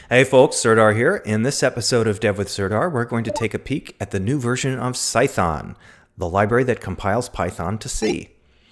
Hey folks, Serdar here. In this episode of Dev with Serdar, we're going to take a peek at the new version of Cython, the library that compiles Python to C.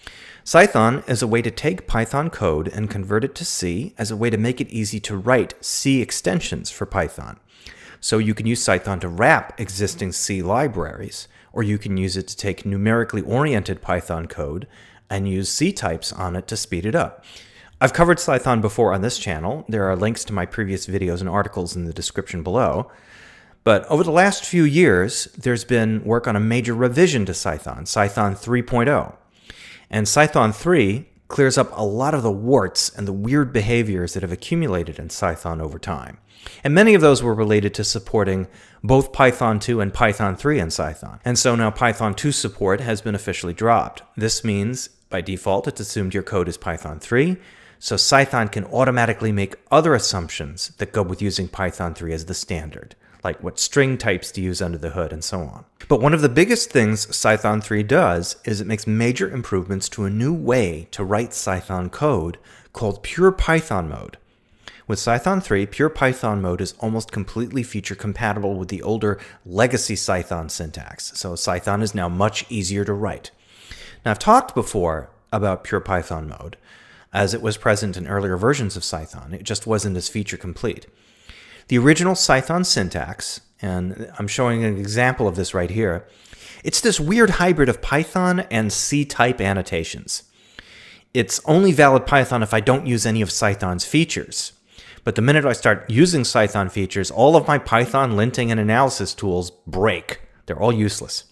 Cython is a way to take Python code and convert it to C as a way to make it easy to write C extensions for Python. So you can use Cython to wrap existing C libraries, or you can use it to take numerically oriented Python code and use C types on it to speed it up. I've covered Cython before on this channel. There are links to my previous videos and articles in the description below. But over the last few years, there's been work on a major revision to Cython, Cython 3.0. And Cython 3 clears up a lot of the warts and the weird behaviors that have accumulated in Cython over time. And many of those were related to supporting both Python 2 and Python 3 in Cython. And so now Python 2 support has been officially dropped. This means, by default, it's assumed your code is Python 3, so Cython can automatically make other assumptions that go with using Python 3 as the standard, like what string types to use under the hood and so on. But one of the biggest things Cython 3 does is it makes major improvements to a new way to write Cython code called pure Python mode. With Cython 3, pure Python mode is almost completely feature compatible with the older legacy Cython syntax, so Cython is now much easier to write. Now, I've talked before about pure Python mode, as it was present in earlier versions of Cython. It just wasn't as feature complete. The original Cython syntax, and I'm showing an example of this right here, it's this weird hybrid of Python and C-type annotations. It's only valid Python if I don't use any of Cython's features. But the minute I start using Cython features, all of my Python linting and analysis tools break. They're all useless.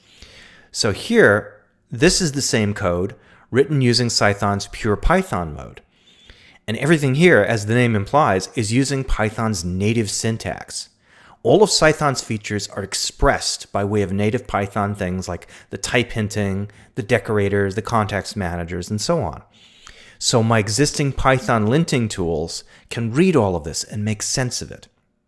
So here, this is the same code written using Cython's pure Python mode. And everything here, as the name implies, is using Python's native syntax. All of Cython's features are expressed by way of native Python things like the type hinting, the decorators, the context managers, and so on. So my existing Python linting tools can read all of this and make sense of it.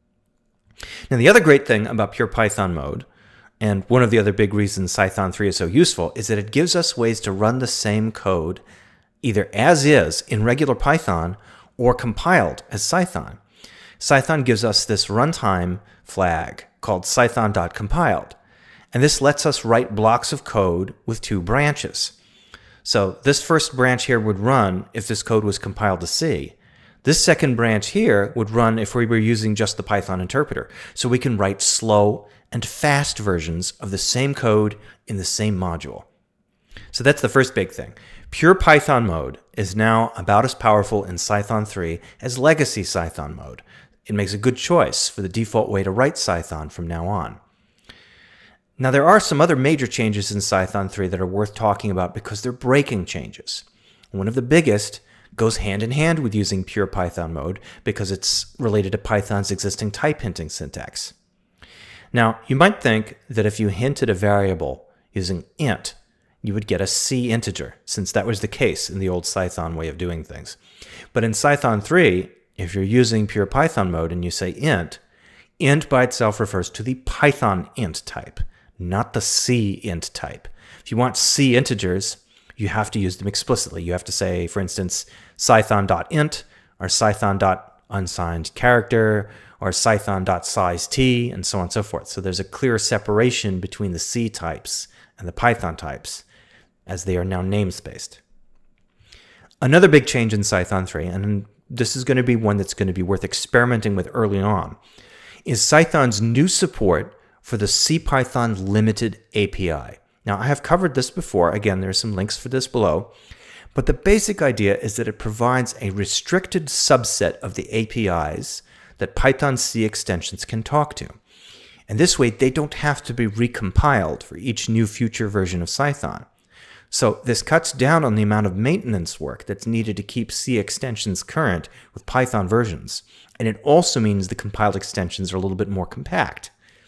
Now, the other great thing about pure Python mode, and one of the other big reasons Cython 3 is so useful, is that it gives us ways to run the same code either as is in regular Python or compiled as Cython. Cython gives us this runtime flag called cython.compiled, and this lets us write blocks of code with two branches. So this first branch here would run if this code was compiled to C. This second branch here would run if we were using just the Python interpreter. So we can write slow and fast versions of the same code in the same module. So that's the first big thing. Pure Python mode is now about as powerful in Cython 3 as legacy Cython mode. It makes a good choice for the default way to write Cython from now on. Now, there are some other major changes in Cython 3 that are worth talking about because they're breaking changes. One of the biggest goes hand in hand with using pure Python mode because it's related to Python's existing type hinting syntax. Now, you might think that if you hinted a variable using int, you would get a C integer, since that was the case in the old Cython way of doing things. But in Cython 3, if you're using pure Python mode and you say int, int by itself refers to the Python int type, not the C int type. If you want C integers, you have to use them explicitly. You have to say, for instance, cython.int or cython.unsigned character or cython.sizeT, and so on and so forth. So there's a clear separation between the C types and the Python types, as they are now namespaced. Another big change in Cython 3, and this is going to be one that's going to be worth experimenting with early on, is Cython's new support for the CPython limited API. Now, I have covered this before. Again, there's some links for this below. But the basic idea is that it provides a restricted subset of the APIs that Python C extensions can talk to. And this way, they don't have to be recompiled for each new future version of Cython. So this cuts down on the amount of maintenance work that's needed to keep C extensions current with Python versions. And it also means the compiled extensions are a little bit more compact.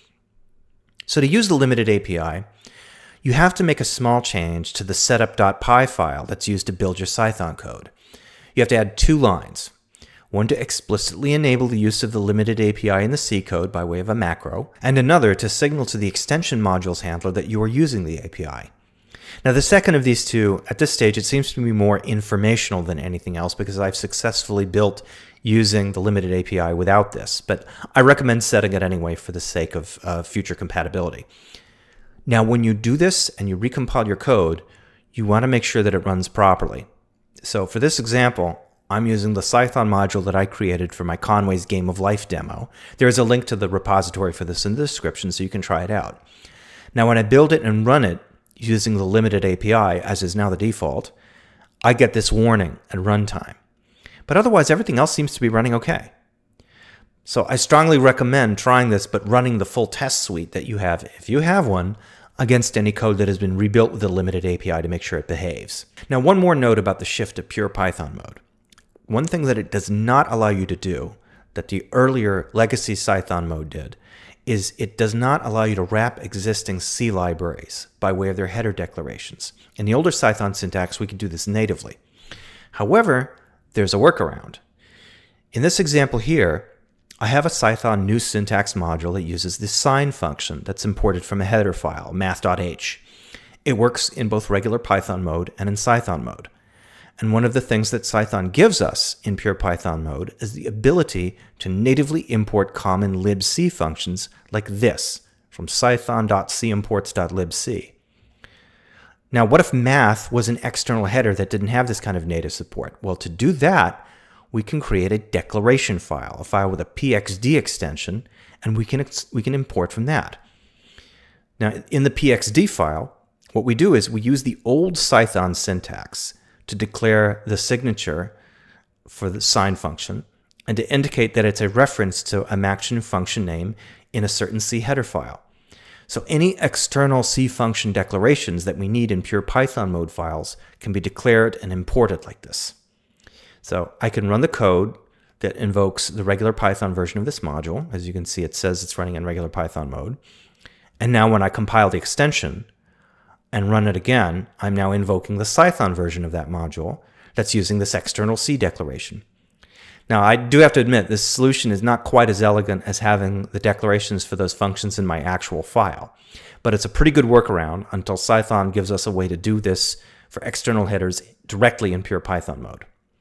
So to use the limited API, you have to make a small change to the setup.py file that's used to build your Cython code. You have to add two lines. One to explicitly enable the use of the limited API in the C code by way of a macro, and another to signal to the extension modules handler that you are using the API. Now, the second of these two, at this stage, it seems to be more informational than anything else because I've successfully built using the limited API without this, but I recommend setting it anyway for the sake of future compatibility. Now, when you do this and you recompile your code, you want to make sure that it runs properly. So for this example, I'm using the Cython module that I created for my Conway's Game of Life demo. There is a link to the repository for this in the description so you can try it out. Now, when I build it and run it using the limited API, as is now the default, I get this warning at runtime. But otherwise, everything else seems to be running okay. So I strongly recommend trying this, but running the full test suite that you have, if you have one, against any code that has been rebuilt with the limited API to make sure it behaves. Now, one more note about the shift to pure Python mode. One thing that it does not allow you to do, that the earlier legacy Cython mode did, is it does not allow you to wrap existing C libraries by way of their header declarations. In the older Cython syntax, we could do this natively. However, there's a workaround. In this example here, I have a Cython new syntax module that uses the sign function that's imported from a header file, math.h. It works in both regular Python mode and in Cython mode. And one of the things that Cython gives us in pure Python mode is the ability to natively import common libc functions like this from cython.cimports.libc. Now, what if math was an external header that didn't have this kind of native support? Well, to do that, we can create a declaration file, a file with a pxd extension, and we can import from that. Now, in the pxd file, what we do is we use the old Cython syntax to declare the signature for the sign function and to indicate that it's a reference to a Maction function name in a certain C header file. So any external C function declarations that we need in pure Python mode files can be declared and imported like this. So I can run the code that invokes the regular Python version of this module. As you can see, it says it's running in regular Python mode. And now when I compile the extension and run it again, I'm now invoking the Cython version of that module that's using this external C declaration. Now, I do have to admit, this solution is not quite as elegant as having the declarations for those functions in my actual file, but it's a pretty good workaround until Cython gives us a way to do this for external headers directly in pure Python mode.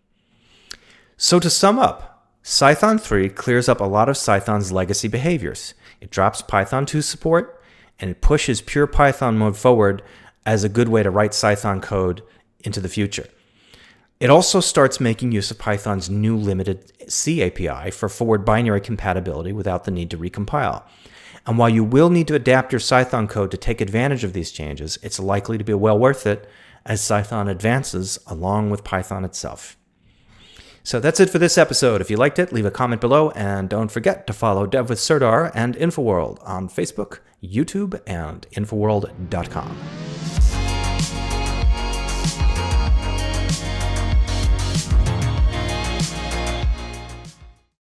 So to sum up, Cython 3 clears up a lot of Cython's legacy behaviors. It drops Python 2 support, and it pushes pure Python mode forward as a good way to write Cython code into the future. It also starts making use of Python's new limited C API for forward binary compatibility without the need to recompile. And while you will need to adapt your Cython code to take advantage of these changes, it's likely to be well worth it as Cython advances along with Python itself. So that's it for this episode. If you liked it, leave a comment below, and don't forget to follow Dev with Serdar and InfoWorld on Facebook, YouTube, and InfoWorld.com.